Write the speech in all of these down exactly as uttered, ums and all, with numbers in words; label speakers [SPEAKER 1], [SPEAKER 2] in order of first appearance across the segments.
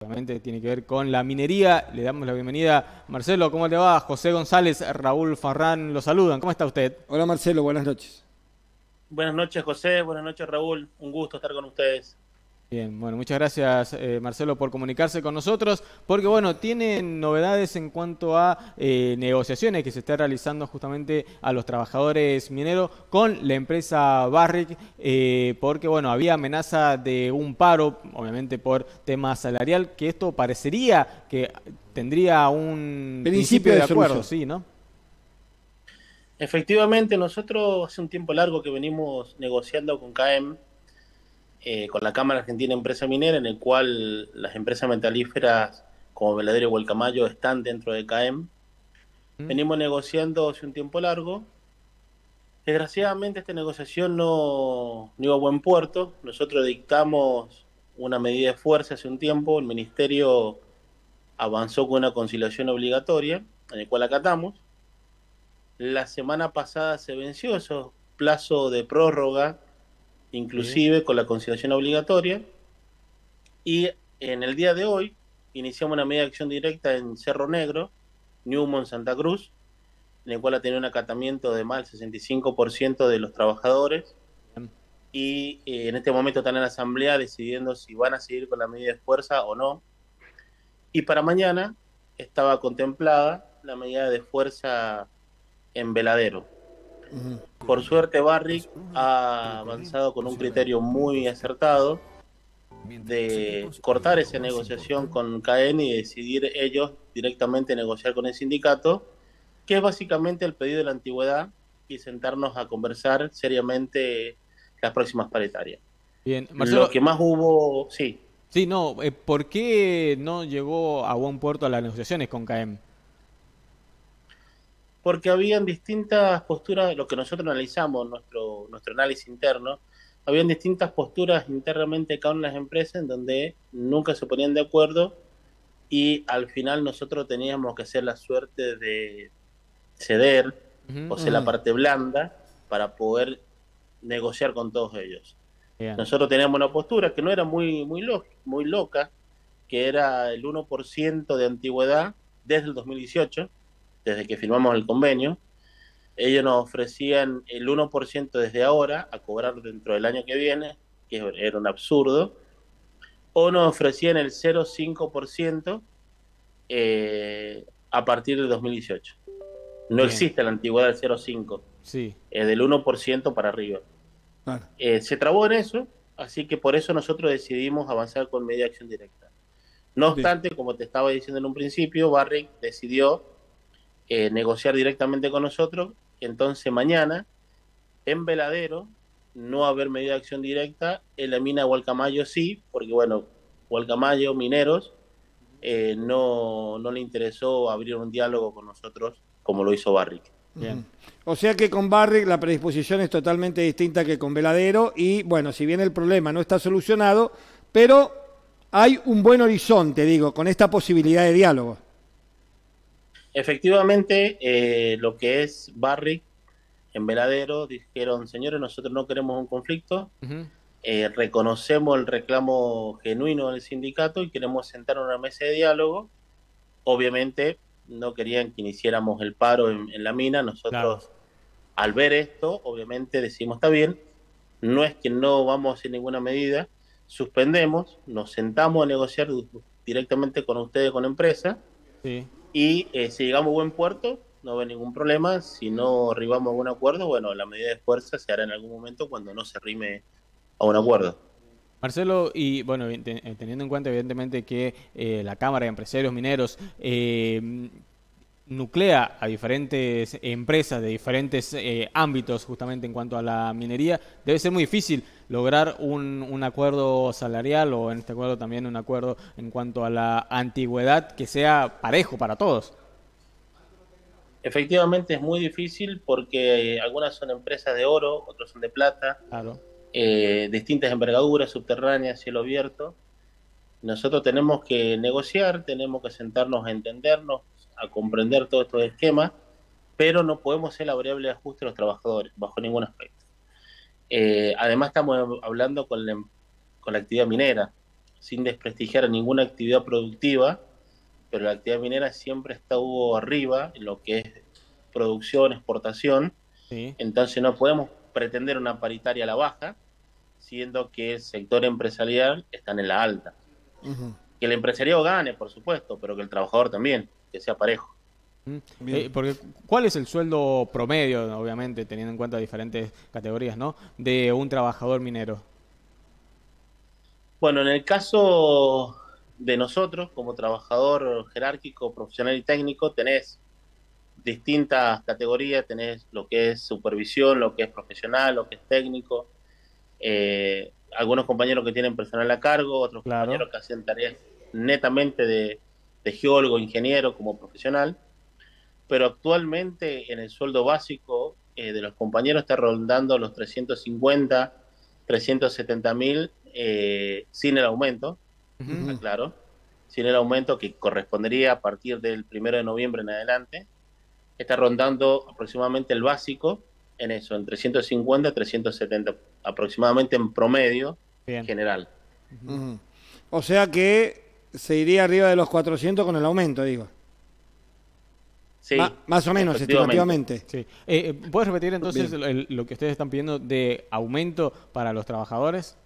[SPEAKER 1] justamente tiene que ver con la minería. Le damos la bienvenida. Marcelo, ¿cómo te va? José González, Raúl Farrán, lo saludan. ¿Cómo está usted?
[SPEAKER 2] Hola Marcelo, buenas noches.
[SPEAKER 3] Buenas noches, José. Buenas noches, Raúl. Un gusto estar con ustedes.
[SPEAKER 1] Bien, bueno, muchas gracias eh, Marcelo por comunicarse con nosotros, porque bueno, tienen novedades en cuanto a eh, negociaciones que se están realizando justamente a los trabajadores mineros con la empresa Barrick, eh, porque bueno, había amenaza de un paro, obviamente por tema salarial, que esto parecería que tendría un
[SPEAKER 2] Principio
[SPEAKER 1] principio de
[SPEAKER 2] de
[SPEAKER 1] acuerdo,
[SPEAKER 2] solución.
[SPEAKER 1] sí, ¿no?
[SPEAKER 3] Efectivamente, nosotros hace un tiempo largo que venimos negociando con C A E M, eh, con la Cámara Argentina Empresa Minera, en el cual las empresas metalíferas como Veladero y Gualcamayo están dentro de C A E M.
[SPEAKER 1] ¿Mm?
[SPEAKER 3] Venimos negociando hace un tiempo largo. Desgraciadamente esta negociación no, no iba a buen puerto. Nosotros dictamos una medida de fuerza hace un tiempo. El Ministerio avanzó con una conciliación obligatoria, en el cual acatamos. La semana pasada se venció esos plazos de prórroga,
[SPEAKER 1] Sí.
[SPEAKER 3] inclusive con la conciliación obligatoria, y en el día de hoy iniciamos una medida de acción directa en Cerro Negro, Newmont, Santa Cruz, en el cual ha tenido un acatamiento de más del sesenta y cinco por ciento de los trabajadores,
[SPEAKER 1] Bien.
[SPEAKER 3] y eh, en este momento están en la asamblea decidiendo si van a seguir con la medida de fuerza o no. Y para mañana estaba contemplada la medida de fuerza en Veladero.
[SPEAKER 2] Ujú.
[SPEAKER 3] Por suerte, Barrick ha avanzado con un criterio muy acertado de cortar esa negociación con C A E M y decidir ellos directamente negociar con el sindicato, que es básicamente el pedido de la antigüedad, y sentarnos a conversar seriamente las próximas paritarias.
[SPEAKER 1] Bien,
[SPEAKER 3] Lo
[SPEAKER 1] Marcelo,
[SPEAKER 3] que más hubo, sí,
[SPEAKER 1] sí, no, eh, ¿por qué no llegó a buen puerto a las negociaciones con C A E M?
[SPEAKER 3] porque habían distintas posturas, lo que nosotros analizamos, nuestro, nuestro análisis interno, habían distintas posturas internamente cada una de las empresas en donde nunca se ponían de acuerdo, y al final nosotros teníamos que hacer la suerte de ceder
[SPEAKER 1] Ujú.
[SPEAKER 3] o ser la
[SPEAKER 2] Ujú.
[SPEAKER 3] parte blanda para poder negociar con todos ellos.
[SPEAKER 1] Bien.
[SPEAKER 3] Nosotros teníamos una postura que no era muy, muy, lo, muy loca, que era el uno por ciento de antigüedad desde el dos mil dieciocho, desde que firmamos el convenio. Ellos nos ofrecían el uno por ciento desde ahora a cobrar dentro del año que viene, que era un absurdo, o nos ofrecían el cero coma cinco por ciento eh, a partir de dos mil dieciocho. No
[SPEAKER 1] Bien,
[SPEAKER 3] existe la antigüedad del cero coma cinco,
[SPEAKER 1] sí.
[SPEAKER 3] es del uno por ciento para arriba.
[SPEAKER 2] Claro.
[SPEAKER 3] Eh, se trabó en eso, así que por eso nosotros decidimos avanzar con medida de acción directa. No
[SPEAKER 2] Bien.
[SPEAKER 3] obstante, como te estaba diciendo en un principio, Barrick decidió eh, negociar directamente con nosotros. Entonces mañana, en Veladero, no va a haber medida de acción directa. En la mina de Gualcamayo sí, porque bueno, Gualcamayo, mineros, eh, no, no le interesó abrir un diálogo con nosotros como lo hizo Barrick.
[SPEAKER 2] Ujú.
[SPEAKER 1] Bien.
[SPEAKER 2] O sea que con Barrick la predisposición es totalmente distinta que con Veladero y bueno, si bien el problema no está solucionado, pero hay un buen horizonte, digo, con esta posibilidad de diálogo.
[SPEAKER 3] Efectivamente, eh, lo que es Barrick en Veladero dijeron: señores, nosotros no queremos un conflicto,
[SPEAKER 1] Ujú.
[SPEAKER 3] eh, reconocemos el reclamo genuino del sindicato y queremos sentar a una mesa de diálogo. Obviamente no querían que iniciáramos el paro en, en la mina.
[SPEAKER 1] Claro.
[SPEAKER 3] Nosotros, al ver esto, obviamente decimos: está bien, no es que no vamos a hacer ninguna medida, suspendemos, nos sentamos a negociar directamente con ustedes, con la empresa,
[SPEAKER 1] Sí.
[SPEAKER 3] y eh, si llegamos a buen puerto, no va a haber ningún problema. Si no arribamos a buen acuerdo, bueno, la medida de fuerza se hará en algún momento cuando no se arrime a un acuerdo.
[SPEAKER 1] Marcelo, y bueno, bien, te- eh, teniendo en cuenta evidentemente que eh, la Cámara de Empresarios Mineros eh, nuclea a diferentes empresas de diferentes eh, ámbitos justamente en cuanto a la minería, debe ser muy difícil lograr un, un acuerdo salarial o en este acuerdo también un acuerdo en cuanto a la antigüedad que sea parejo para todos.
[SPEAKER 3] Efectivamente es muy difícil porque algunas son empresas de oro, otras son de plata,
[SPEAKER 1] Claro.
[SPEAKER 3] eh, distintas envergaduras, subterráneas, cielo abierto. Nosotros tenemos que negociar, tenemos que sentarnos a entendernos, a comprender todos estos esquemas, pero no podemos ser la variable de ajuste de los trabajadores, bajo ningún aspecto. Eh, además estamos hablando con la, con la actividad minera, o sin desprestigiar a ninguna actividad productiva, pero la actividad minera siempre estuvo arriba en lo que es producción, exportación,
[SPEAKER 1] Sí.
[SPEAKER 3] entonces no podemos pretender una paritaria a la baja, siendo que el sector empresarial está en la alta.
[SPEAKER 2] Ujú.
[SPEAKER 3] Que el empresariado gane, por supuesto, pero que el trabajador también, que sea parejo.
[SPEAKER 1] Mm.
[SPEAKER 2] Bien.
[SPEAKER 1] Eh, porque, ¿cuál es el sueldo promedio, obviamente, teniendo en cuenta diferentes categorías, ¿no? De un trabajador minero?
[SPEAKER 3] Bueno, en el caso de nosotros, como trabajador jerárquico, profesional y técnico, tenés distintas categorías, tenés lo que es supervisión, lo que es profesional, lo que es técnico, eh, algunos compañeros que tienen personal a cargo, otros
[SPEAKER 1] Claro.
[SPEAKER 3] compañeros que hacen tareas netamente de, de geólogo, ingeniero como profesional, pero actualmente en el sueldo básico eh, de los compañeros está rondando los trescientos cincuenta, trescientos setenta mil eh, sin el aumento,
[SPEAKER 1] Ujú.
[SPEAKER 3] aclaro, sin el aumento que correspondería a partir del primero de noviembre en adelante, está rondando aproximadamente el básico en eso, en trescientos cincuenta, trescientos setenta, aproximadamente en promedio
[SPEAKER 1] Bien.
[SPEAKER 3] general.
[SPEAKER 2] Ujú. O sea que se iría arriba de los cuatrocientos con el aumento, digo.
[SPEAKER 3] Sí,
[SPEAKER 2] Ma- más o menos,
[SPEAKER 3] efectivamente.
[SPEAKER 2] estimativamente.
[SPEAKER 1] Sí. Eh, eh, ¿puedes repetir entonces
[SPEAKER 2] Bien.
[SPEAKER 1] el- lo que ustedes están pidiendo de aumento para los trabajadores?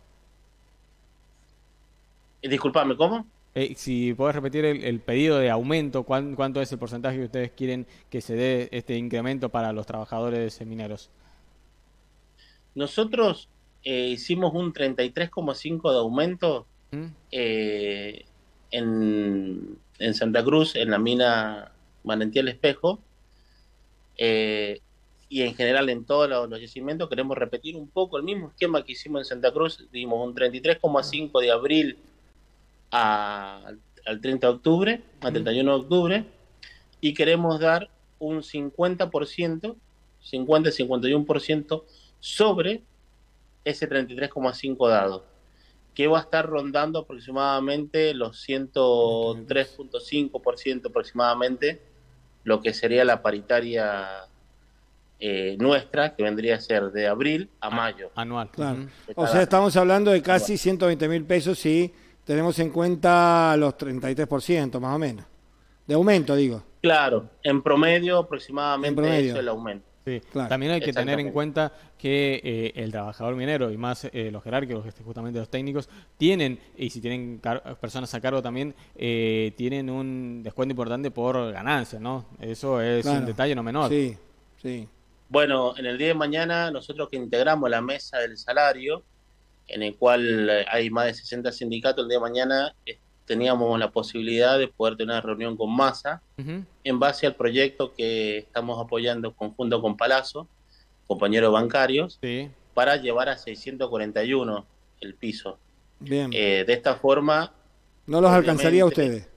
[SPEAKER 3] Eh, Disculpame, ¿cómo?
[SPEAKER 1] Eh, si puedes repetir el, el pedido de aumento, ¿cuán- ¿cuánto es el porcentaje que ustedes quieren que se dé este incremento para los trabajadores mineros?
[SPEAKER 3] Nosotros eh, hicimos un treinta y tres coma cinco de aumento
[SPEAKER 1] ¿Mm?
[SPEAKER 3] eh, en, en Santa Cruz, en la mina Manantial Espejo, eh, y en general en todos los, los yacimientos queremos repetir un poco el mismo esquema que hicimos en Santa Cruz. Dimos un treinta y tres coma cinco de abril a- al treinta de octubre, al treinta y uno de octubre, y queremos dar un cincuenta por ciento, cincuenta a cincuenta y uno por ciento sobre ese treinta y tres coma cinco dado, que va a estar rondando aproximadamente los ciento tres punto cinco por ciento aproximadamente, lo que sería la paritaria eh, nuestra, que vendría a ser de abril a mayo.
[SPEAKER 1] Anual.
[SPEAKER 2] Claro.
[SPEAKER 1] Ujú.
[SPEAKER 2] O sea, estamos hablando de casi ciento veinte mil pesos si tenemos en cuenta los treinta y tres por ciento, más o menos. De aumento, digo.
[SPEAKER 3] Claro, en promedio aproximadamente
[SPEAKER 2] En promedio.
[SPEAKER 3] eso es el aumento.
[SPEAKER 1] Sí.
[SPEAKER 2] Claro.
[SPEAKER 1] También hay que tener en
[SPEAKER 3] Exactamente.
[SPEAKER 1] cuenta que eh, el trabajador minero y más eh, los jerárquicos, este, justamente los técnicos, tienen, y si tienen car- personas a cargo también, eh, tienen un descuento importante por ganancia, ¿no? Eso es
[SPEAKER 2] Claro.
[SPEAKER 1] un detalle no menor.
[SPEAKER 2] Sí, sí.
[SPEAKER 3] Bueno, en el día de mañana nosotros que integramos la mesa del salario, en el cual eh, hay más de sesenta sindicatos, el día de mañana eh, teníamos la posibilidad de poder tener una reunión con Massa
[SPEAKER 1] Ujú.
[SPEAKER 3] en base al proyecto que estamos apoyando conjunto con Palazzo, compañeros bancarios,
[SPEAKER 1] Sí.
[SPEAKER 3] para llevar a seiscientos cuarenta y uno el piso.
[SPEAKER 2] Bien.
[SPEAKER 3] Eh, de esta forma,
[SPEAKER 2] ¿No los alcanzaría a
[SPEAKER 3] obviamente,
[SPEAKER 2] ustedes?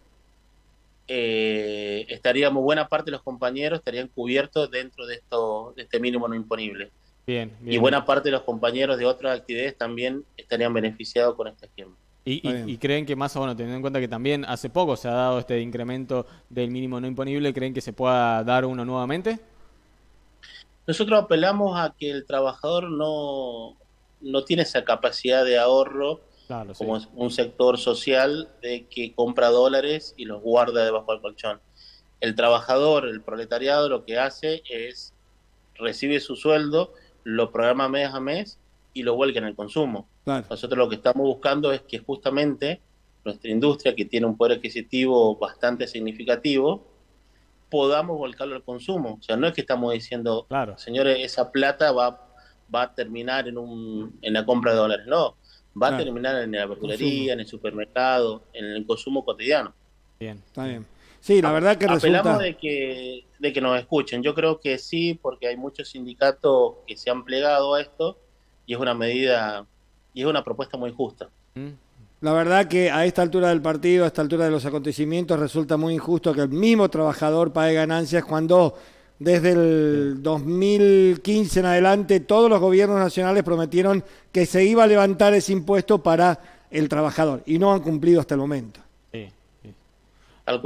[SPEAKER 3] eh, estaríamos, buena parte de los compañeros estarían cubiertos dentro de, esto, de este mínimo no imponible.
[SPEAKER 1] Bien,
[SPEAKER 3] Y
[SPEAKER 1] bien.
[SPEAKER 3] buena parte de los compañeros de otras actividades también estarían beneficiados con este esquema.
[SPEAKER 1] Y,
[SPEAKER 2] Está
[SPEAKER 1] y-
[SPEAKER 2] bien.
[SPEAKER 1] y creen que más, bueno, teniendo en cuenta que también hace poco se ha dado este incremento del mínimo no imponible, ¿creen que se pueda dar uno nuevamente?
[SPEAKER 3] Nosotros apelamos a que el trabajador no, no tiene esa capacidad de ahorro
[SPEAKER 1] Claro, sí.
[SPEAKER 3] como es un sector social de que compra dólares y los guarda debajo del colchón. El trabajador, el proletariado, lo que hace es recibe su sueldo, lo programa mes a mes y lo vuelca en el consumo.
[SPEAKER 2] Claro.
[SPEAKER 3] Nosotros lo que estamos buscando es que justamente nuestra industria, que tiene un poder adquisitivo bastante significativo, podamos volcarlo al consumo. O sea, no es que estamos diciendo,
[SPEAKER 1] Claro.
[SPEAKER 3] señores, esa plata va, va a terminar en, un, en la compra de dólares. No, va
[SPEAKER 2] Claro.
[SPEAKER 3] a terminar en la
[SPEAKER 2] Consumo.
[SPEAKER 3] verdulería, en el supermercado, en el consumo cotidiano.
[SPEAKER 1] Bien.
[SPEAKER 2] Está bien. Sí, la verdad que
[SPEAKER 3] Apelamos
[SPEAKER 2] resulta...
[SPEAKER 3] de que, de que nos escuchen. Yo creo que sí, porque hay muchos sindicatos que se han plegado a esto y es una medida y es una propuesta muy justa.
[SPEAKER 1] ¿Mm?
[SPEAKER 2] La verdad que a esta altura del partido, a esta altura de los acontecimientos, resulta muy injusto que el mismo trabajador pague ganancias cuando desde el dos mil quince en adelante todos los gobiernos nacionales prometieron que se iba a levantar ese impuesto para el trabajador y no han cumplido hasta el momento.
[SPEAKER 1] Sí, sí.
[SPEAKER 3] Tal cual.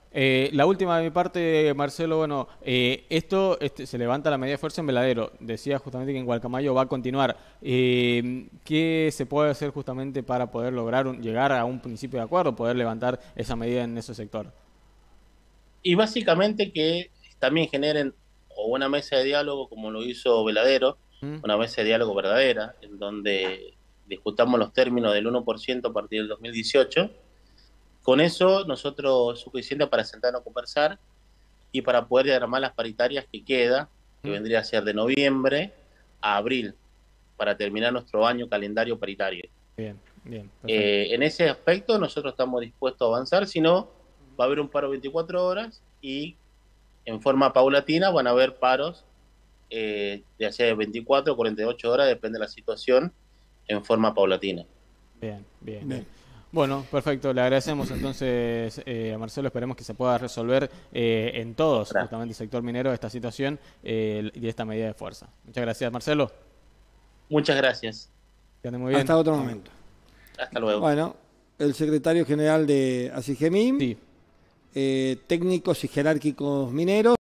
[SPEAKER 1] Eh, la última de mi parte, Marcelo, bueno, eh, esto este, se levanta la medida de fuerza en Veladero. Decía justamente que en Gualcamayo va a continuar. Eh, ¿qué se puede hacer justamente para poder lograr un- llegar a un principio de acuerdo, poder levantar esa medida en ese sector?
[SPEAKER 3] Y básicamente que también generen o una mesa de diálogo como lo hizo Veladero,
[SPEAKER 1] ¿Mm?
[SPEAKER 3] una mesa de diálogo verdadera, en donde discutamos los términos del uno por ciento a partir del dos mil dieciocho. Con eso nosotros es suficiente para sentarnos a conversar y para poder diagramar las paritarias que queda, que
[SPEAKER 1] ¿Mm?
[SPEAKER 3] vendría a ser de noviembre a abril, para terminar nuestro año calendario paritario.
[SPEAKER 1] Bien, bien, perfecto.
[SPEAKER 3] Eh, en ese aspecto nosotros estamos dispuestos a avanzar, si no, va a haber un paro veinticuatro horas y en forma paulatina van a haber paros eh, de hacia veinticuatro o cuarenta y ocho horas, depende de la situación, en forma paulatina.
[SPEAKER 1] Bien, bien, bien.
[SPEAKER 2] Bien.
[SPEAKER 1] Bueno, perfecto. Le agradecemos entonces eh, a Marcelo. Esperemos que se pueda resolver eh, en todos,
[SPEAKER 3] Gracias.
[SPEAKER 1] justamente el sector minero, esta situación eh, y esta medida de fuerza. Muchas gracias, Marcelo.
[SPEAKER 3] Muchas gracias.
[SPEAKER 1] Que ande muy bien.
[SPEAKER 2] Hasta otro momento.
[SPEAKER 3] Hasta luego.
[SPEAKER 2] Bueno, el secretario general de ASIGEMIN,
[SPEAKER 1] Sí.
[SPEAKER 2] eh, técnicos y jerárquicos mineros.